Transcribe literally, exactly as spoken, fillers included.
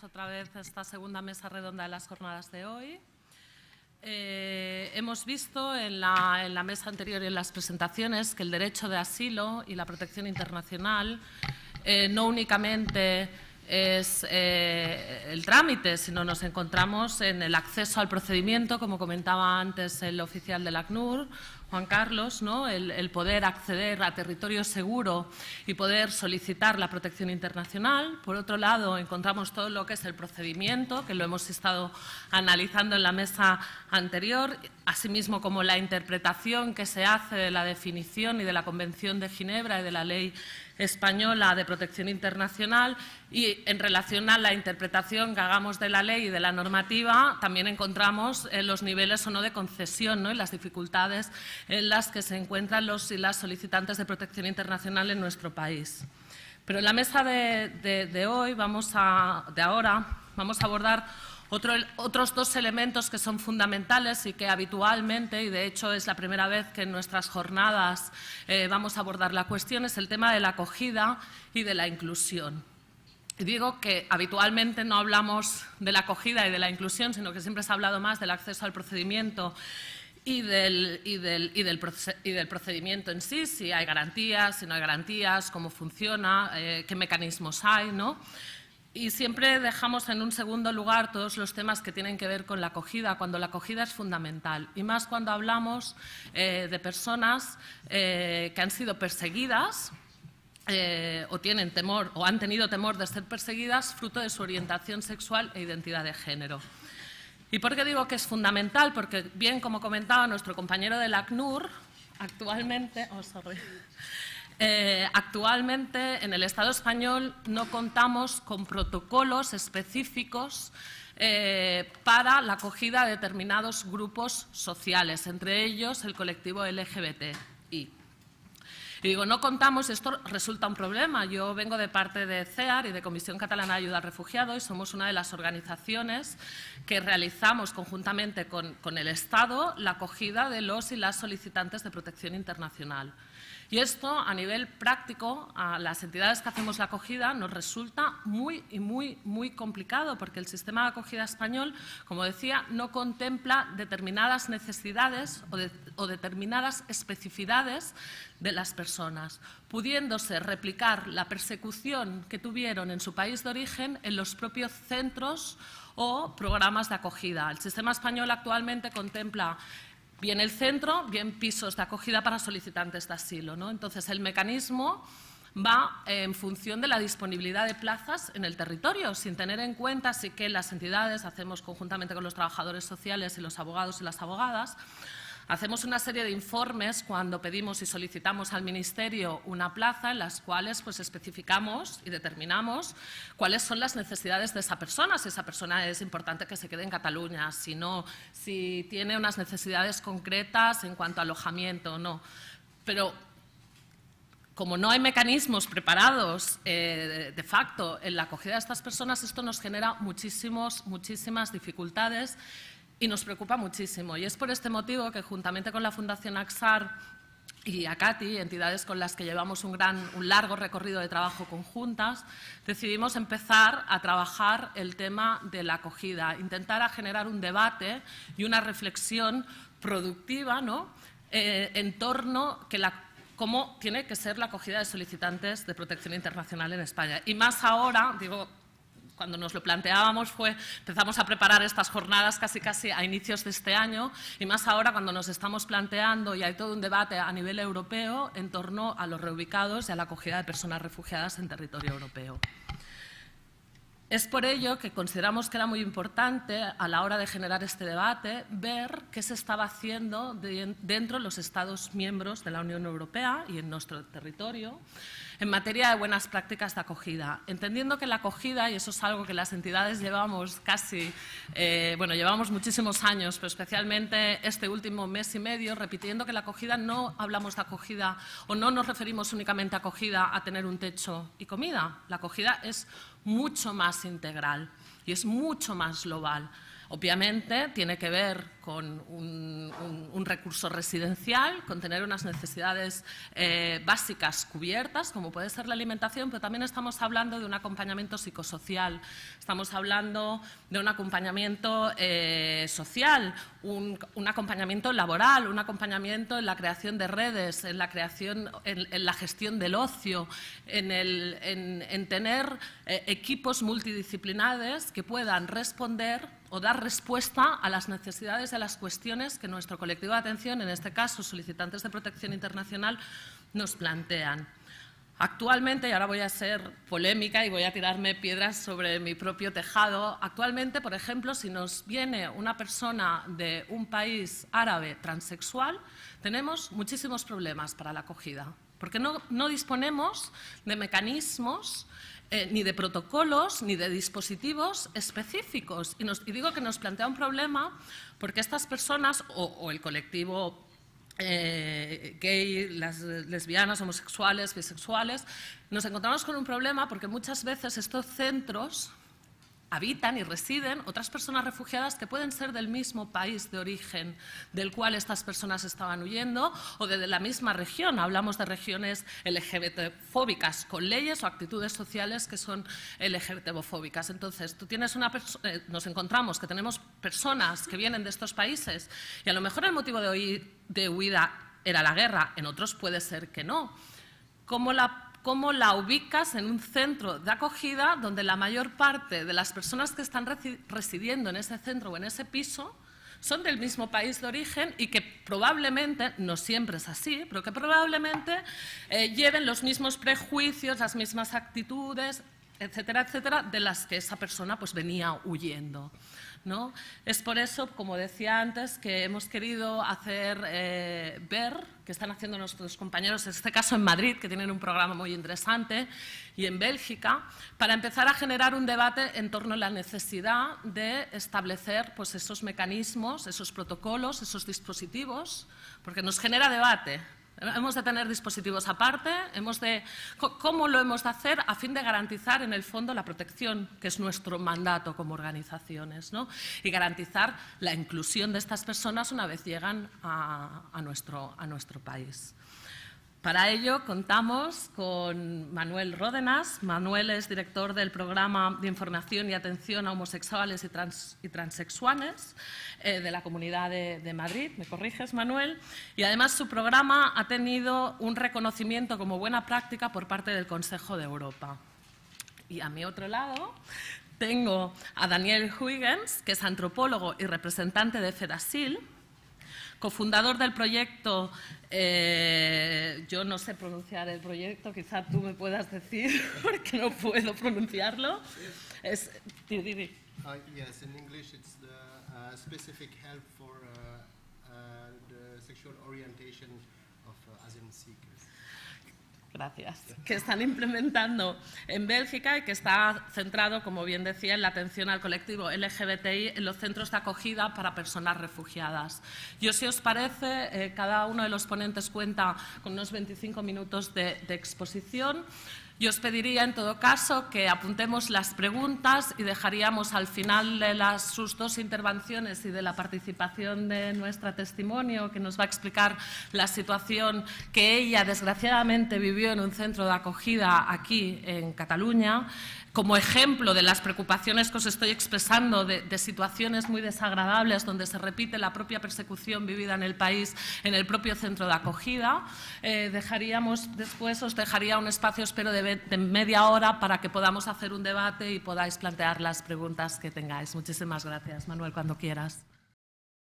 otra vez esta segunda mesa redonda de las jornadas de hoy. Eh, hemos visto en la, en la mesa anterior y en las presentaciones que el derecho de asilo y la protección internacional eh, no únicamente es eh, el trámite, sino nos encontramos en el acceso al procedimiento, como comentaba antes el oficial del ACNUR, Juan Carlos, ¿no? el, el poder acceder a territorio seguro y poder solicitar la protección internacional. Por otro lado, encontramos todo lo que es el procedimiento, que lo hemos estado analizando en la mesa anterior, asimismo como la interpretación que se hace de la definición y de la Convención de Ginebra y de la Ley Española de Protección Internacional, y en relación a la interpretación que hagamos de la ley y de la normativa, también encontramos eh, los niveles o no de concesión, ¿no? y las dificultades en las que se encuentran los y las solicitantes de protección internacional en nuestro país. Pero en la mesa de, de, de hoy, vamos a, de ahora, vamos a abordar Otro, otros dos elementos que son fundamentales y que habitualmente, y de hecho es la primera vez que en nuestras jornadas eh, vamos a abordar la cuestión, es el tema de la acogida y de la inclusión. Y digo que habitualmente no hablamos de la acogida y de la inclusión, sino que siempre se ha hablado más del acceso al procedimiento y del, y del, y del, y del procedimiento en sí, si hay garantías, si no hay garantías, cómo funciona, eh, qué mecanismos hay, ¿no? Y siempre dejamos en un segundo lugar todos los temas que tienen que ver con la acogida, cuando la acogida es fundamental. Y más cuando hablamos eh, de personas eh, que han sido perseguidas eh, o tienen temor o han tenido temor de ser perseguidas fruto de su orientación sexual e identidad de género. ¿Y por qué digo que es fundamental? Porque, bien como comentaba nuestro compañero del ACNUR, actualmente... Oh, sorry. Eh, actualmente en el Estado español no contamos con protocolos específicos eh, para la acogida de determinados grupos sociales, entre ellos el colectivo L G B T I. Y digo, no contamos, esto resulta un problema. Yo vengo de parte de C E A R y de Comisión Catalana de Ayuda al Refugiado y somos una de las organizaciones que realizamos conjuntamente con, con el Estado la acogida de los y las solicitantes de protección internacional. Y esto, a nivel práctico, a las entidades que hacemos la acogida nos resulta muy y muy, muy complicado, porque el sistema de acogida español, como decía, no contempla determinadas necesidades o, de, o determinadas especificidades de las personas, pudiéndose replicar la persecución que tuvieron en su país de origen en los propios centros o programas de acogida. El sistema español actualmente contempla bien el centro, bien pisos de acogida para solicitantes de asilo, ¿no? Entonces, el mecanismo va en función de la disponibilidad de plazas en el territorio, sin tener en cuenta, así que las entidades, hacemos conjuntamente con los trabajadores sociales y los abogados y las abogadas, hacemos una serie de informes cuando pedimos y solicitamos al Ministerio una plaza en las cuales pues, especificamos y determinamos cuáles son las necesidades de esa persona, si esa persona es importante que se quede en Cataluña, si no, si tiene unas necesidades concretas en cuanto a alojamiento o no. Pero como no hay mecanismos preparados eh, de facto en la acogida de estas personas, esto nos genera muchísimos, muchísimas dificultades y nos preocupa muchísimo. Y es por este motivo que, juntamente con la Fundación AXAR y ACATI, entidades con las que llevamos un, gran, un largo recorrido de trabajo conjuntas, decidimos empezar a trabajar el tema de la acogida, intentar a generar un debate y una reflexión productiva, ¿no? eh, en torno a que la cómo tiene que ser la acogida de solicitantes de protección internacional en España. Y más ahora, digo, cuando nos lo planteábamos fue, empezamos a preparar estas jornadas casi casi a inicios de este año y más ahora cuando nos estamos planteando y hay todo un debate a nivel europeo en torno a los reubicados y a la acogida de personas refugiadas en territorio europeo. Es por ello que consideramos que era muy importante, a la hora de generar este debate, ver qué se estaba haciendo de, dentro de los Estados miembros de la Unión Europea y en nuestro territorio en materia de buenas prácticas de acogida, entendiendo que la acogida, y eso es algo que las entidades llevamos casi, eh, bueno, llevamos muchísimos años, pero especialmente este último mes y medio, repitiendo que la acogida no hablamos de acogida o no nos referimos únicamente a acogida a tener un techo y comida. La acogida es mucho más integral y es mucho más global. Obviamente tiene que ver con un, un, un recurso residencial, con tener unas necesidades eh, básicas cubiertas, como puede ser la alimentación, pero también estamos hablando de un acompañamiento psicosocial, estamos hablando de un acompañamiento eh, social, un, un acompañamiento laboral, un acompañamiento en la creación de redes, en la creación, en, en la gestión del ocio, en, el, en, en tener eh, equipos multidisciplinares que puedan responder o dar respuesta a las necesidades y a las cuestiones que nuestro colectivo de atención, en este caso solicitantes de protección internacional, nos plantean. Actualmente, y ahora voy a ser polémica y voy a tirarme piedras sobre mi propio tejado, actualmente, por ejemplo, si nos viene una persona de un país árabe transexual, tenemos muchísimos problemas para la acogida, porque no, no disponemos de mecanismos Eh, ni de protocolos, ni de dispositivos específicos. Y, nos, y digo que nos plantea un problema porque estas personas, o, o el colectivo eh, gay, las lesbianas, homosexuales, bisexuales, nos encontramos con un problema porque muchas veces estos centros habitan y residen otras personas refugiadas que pueden ser del mismo país de origen del cual estas personas estaban huyendo o de la misma región. Hablamos de regiones L G B T-fóbicas con leyes o actitudes sociales que son L G B T-fóbicas. Entonces, tú tienes una eh, nos encontramos que tenemos personas que vienen de estos países y a lo mejor el motivo de, huir, de huida era la guerra, en otros puede ser que no. ¿Cómo la cómo la ubicas en un centro de acogida donde la mayor parte de las personas que están residiendo en ese centro o en ese piso son del mismo país de origen y que probablemente, no siempre es así, pero que probablemente eh, lleven los mismos prejuicios, las mismas actitudes, etcétera, etcétera, de las que esa persona pues, venía huyendo, ¿no? Es por eso, como decía antes, que hemos querido hacer eh, ver, que están haciendo nuestros compañeros, en este caso en Madrid, que tienen un programa muy interesante, y en Bélgica, para empezar a generar un debate en torno a la necesidad de establecer pues, esos mecanismos, esos protocolos, esos dispositivos, porque nos genera debate. Hemos de tener dispositivos aparte, hemos de, ¿cómo lo hemos de hacer a fin de garantizar en el fondo la protección, que es nuestro mandato como organizaciones, ¿no? Y garantizar la inclusión de estas personas una vez llegan a, a, nuestro, a nuestro país. Para ello contamos con Manuel Ródenas. Manuel es director del Programa de Información y Atención a Homosexuales y, trans, y Transexuales eh, de la Comunidad de, de Madrid. ¿Me corriges, Manuel? Y además su programa ha tenido un reconocimiento como buena práctica por parte del Consejo de Europa. Y a mi otro lado tengo a Daniel Huygens, que es antropólogo y representante de FEDASIL, cofundador del proyecto, eh, yo no sé pronunciar el proyecto, quizá tú me puedas decir, porque no puedo pronunciarlo. Es, di, di, di. Uh, yes, in English it's the uh, specific help for uh, uh, the sexual orientation of uh, asylum seekers. Gracias. Que están implementando en Bélgica y que está centrado, como bien decía, en la atención al colectivo L G B T I en los centros de acogida para personas refugiadas. Yo, si os parece, eh, cada uno de los ponentes cuenta con unos veinticinco minutos de, de exposición. Yo os pediría, en todo caso, que apuntemos las preguntas y dejaríamos al final de las, sus dos intervenciones y de la participación de nuestra testimonio, que nos va a explicar la situación que ella, desgraciadamente, vivió en un centro de acogida aquí en Cataluña, como ejemplo de las preocupaciones que os estoy expresando de, de situaciones muy desagradables donde se repite la propia persecución vivida en el país en el propio centro de acogida. Eh, dejaríamos, después os dejaría un espacio, espero, de, de media hora para que podamos hacer un debate y podáis plantear las preguntas que tengáis. Muchísimas gracias, Manuel, cuando quieras.